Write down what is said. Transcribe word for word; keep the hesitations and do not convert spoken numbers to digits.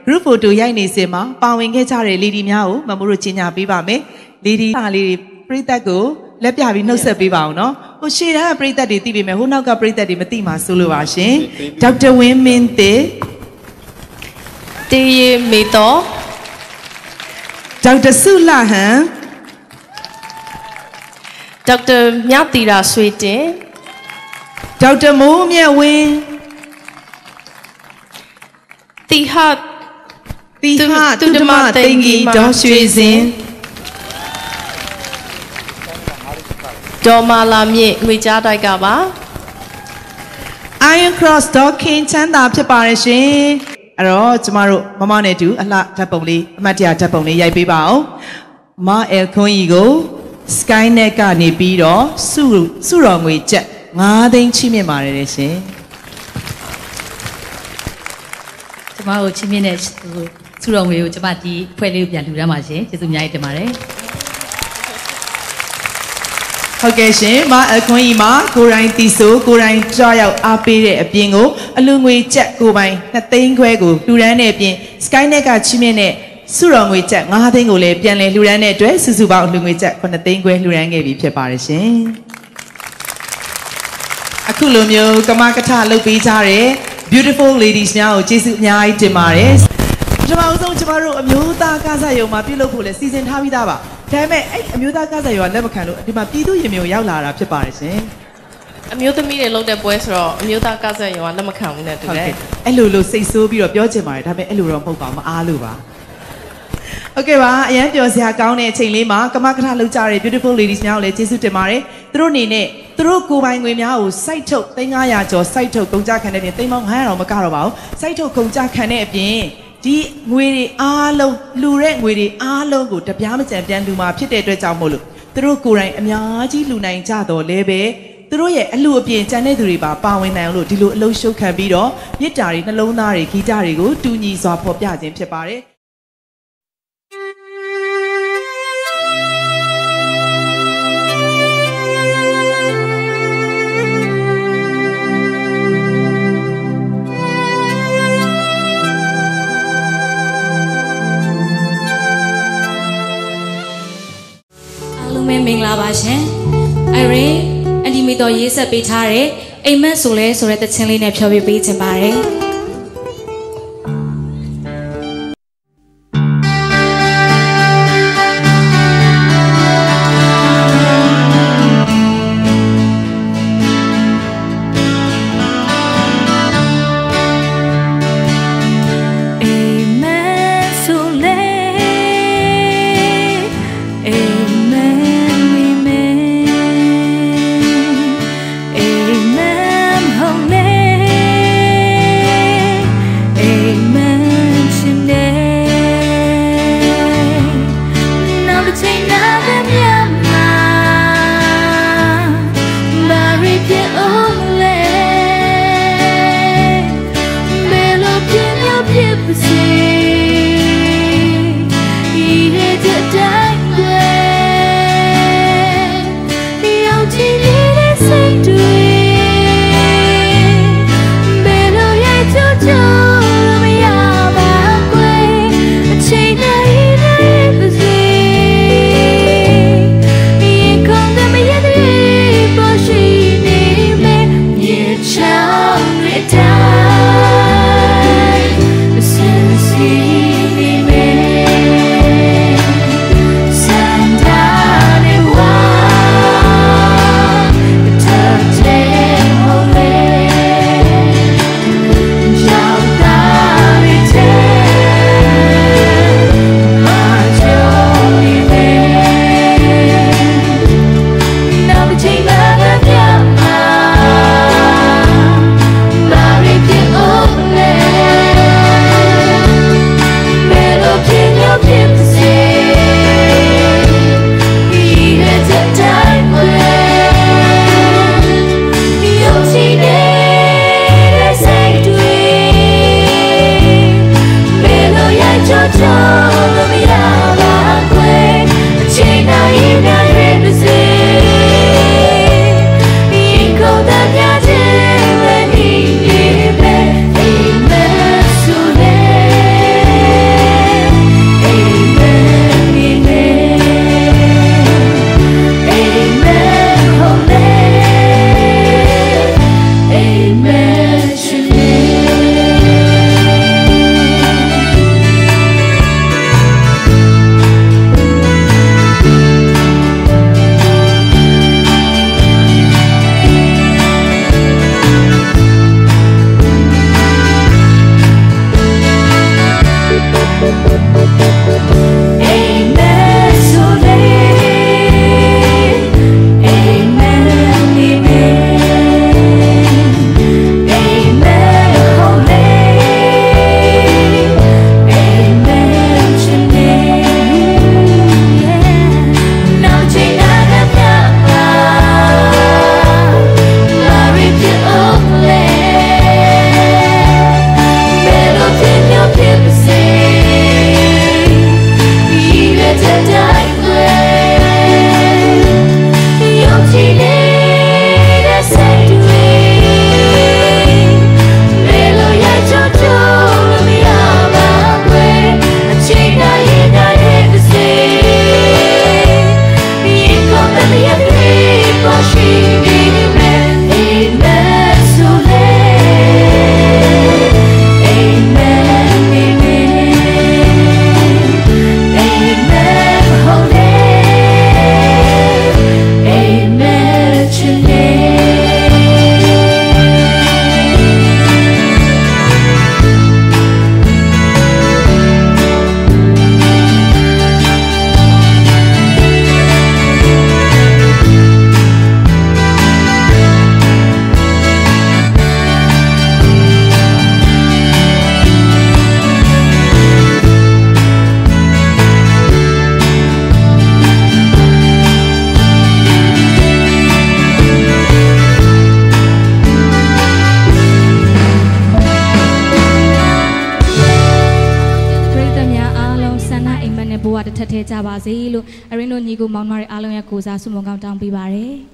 group photo ရိုက်နေစင်မှာပါဝင်ခဲ့ကြတဲ့ lady များကိုမမိုးတို့ကြီးညာပေးပါမယ် lady ကလေးပရိသတ်ကိုလက်ပြပြီးနှုတ်ဆက်ပေးပါအောင်နော်ဟိုရှေ့တန်းကပရိသတ်တွေသိပေမဲ့ဟိုနောက်ကပရိသတ်တွေမသိမှဆိုလို့ပါရှင်ဒေါက်တာဝင်းမင်းတေတေးရမေတော်ဒေါက်တာစုလှဟန်ဒေါက်တာမြတ်တီရာဆွေတင်ဒေါက်တာမိုးမြတ်ဝင်းတီဟတ်တီဟတ်သူဓမ္မသိင်္ဂီဒေါ်ရွှေစင်ဒေါ်မာလာမြင့်ငွေကြားတိုက်ကပါ Iron Cross ဒေါ်ခင်ချမ်းသာဖြစ်ပါရဲ့ရှင်အဲ့တော့ကျမတို့မမနဲ့တူအလှဓာတ်ပုံလေးအမှတ်တရဓာတ်ပုံလေးရိုက်ပေးပါအောင်မအဲလ်ခွန်ကြီးကို Skynet ကနေပြီးတော့စုစုတော်ငွေကျပ်၅သိန်းချိမြင့်ပါတယ်ရှင်ကျမတို့ချိမြင့်တဲ့စုတော်ငွေကိုကျမဒီဖွဲ့လေးကိုပြန်လှူဒန်းပါရှင်ကျေးဇူးအများကြီးတင်ပါတယ်ဟုတ်ကဲ့ရှင်မအခွင့်အရေးမှာကိုရိုင်းတီဆိုကိုရိုင်းကြောက်ရောက်အားပေးတဲ့အပြင်ကိုအလူငွေကျပ်ကိုပိုင်နှစ်သိန်းခွဲကိုလှူဒန်းတဲ့အပြင် Skynet ကချိမြင့်တဲ့စုတော်ငွေကျပ်၅သိန်းကိုလည်းပြန်လည်လှူဒန်းတဲ့အတွက်စုစုပေါင်းလူငွေကျပ်ခုနှစ်သိန်းခွဲလှူဒန်းခဲ့ပြီဖြစ်ပါတယ်ရှင်အခုလိုမျိုးကမကထလုပ်ပေးကြတဲ့ beautiful ladies များကိုကျေးဇူးအများကြီးတင်ပါတယ်ပထမဆုံးကျမတို့အမျိုးသားကားစားရုံမှာပြုလုပ်ဖို့လဲစီစဉ်ထားပြီးသားပါဒါပေမဲ့အဲ့အမျိုးသားကားစားရုံကလက်မခံလို့ဒီမှာပြည်သူရင်မျိုးရောက်လာတာဖြစ်ပါတယ်ရှင်အမျိုးသမီးတွေလုပ်တဲ့ပွဲဆိုတော့အမျိုးသားကားစားရုံကလက်မခံဘူးနဲ့တူတယ်အဲ့လိုလိုစိတ်ဆိုးပြီးတော့ပြောချင်ပါတယ်ဒါပေမဲ့အဲ့လိုတော့မဟုတ်ပါဘူးမအားလို့ပါဟုတ်ကဲ့ပါအရန်ပျော်စရာကောင်းတဲ့အချိန်လေးမှာကမကထလုပ်ကြတဲ့ beautiful ladies များကိုလည်းကျေးဇူးတင်ပါတယ်သူတို့အနေနဲ့သူတို့ကိုယ်ပိုင်ငွေများကိုစိုက်ထုတ်သိန်း၅ရာကျော်စိုက်ထုတ်ကုန်ကြခံတဲ့အပြင်သိန်းပေါင်း၅ရာတော့မကတော့ပါဘူးစိုက်ထုတ်ကုန်ကြခံတဲ့အပြင်ဒီငွေတွေအားလုံးလှူတဲ့ငွေတွေအားလုံးကိုတပြားမကျန်ပြန်လှူမှာဖြစ်တဲ့အတွက်ကြောင့်မို့လို့သူတို့ကိုယ်တိုင်အများကြီးလှူနိုင်ကြတော့လဲပဲသူတို့ရဲ့အလှူအပြင်ကျန်တဲ့သူတွေပါပါဝင်နိုင်အောင်လို့ဒီလိုအလုံးရှုပ်ခံပြီးတော့မြစ်တာတွေနှလုံးသားတွေဂီတတွေကိုတူညီစွာဖော်ပြခြင်းဖြစ်ပါတယ်မင်္ဂလာပါရှင်။ Irene အန်တီမီတော်ရေးဆက်ပေးထားတဲ့အိမ်မက်ဆိုလဲဆိုတဲ့တခြင်းလေးနဲ့ဖြောပြပေးခြင်းပါတယ်။ဘဝတစ်ထက်ထဲကြပါစေလို့အရင်တို့ညီကိုမောင်နှမတွေအားလုံးရဲ့ကိုစားဆုမွန်ကောင်းတောင်းပေးပါရစေ